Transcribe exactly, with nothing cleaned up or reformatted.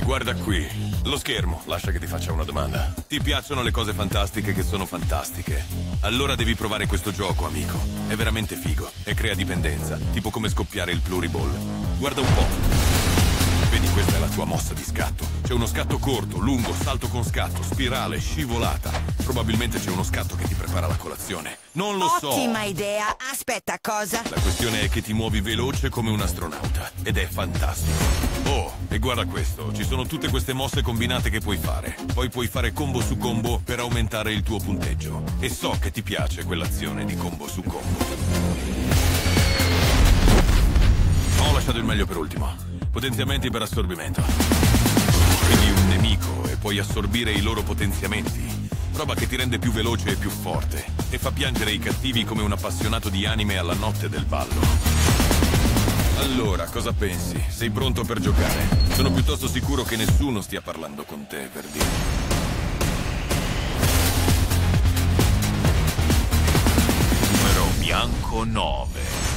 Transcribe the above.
Guarda qui, lo schermo, lascia che ti faccia una domanda. Ti piacciono le cose fantastiche che sono fantastiche? Allora devi provare questo gioco, amico. È veramente figo e crea dipendenza, tipo come scoppiare il pluriball. Guarda un po'. Vedi, questa è la tua mossa di scatto. C'è uno scatto corto, lungo, salto con scatto, spirale, scivolata. Probabilmente c'è uno scatto che ti prepara la colazione. Non lo so. Ottima idea. Aspetta, cosa? La questione è che ti muovi veloce come un astronauta. Ed è fantastico. Oh, e guarda questo. Ci sono tutte queste mosse combinate che puoi fare. Poi puoi fare combo su combo per aumentare il tuo punteggio. E so che ti piace quell'azione di combo su combo. Ho lasciato il meglio per ultimo. Potenziamenti per assorbimento. Quindi un nemico e puoi assorbire i loro potenziamenti. Roba che ti rende più veloce e più forte. E fa piangere i cattivi come un appassionato di anime alla notte del ballo. Allora, cosa pensi? Sei pronto per giocare? Sono piuttosto sicuro che nessuno stia parlando con te, per dire. Numero bianco nove.